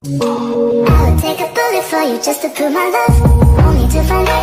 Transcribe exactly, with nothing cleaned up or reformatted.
I would take a bullet for you just to prove my love, only to find out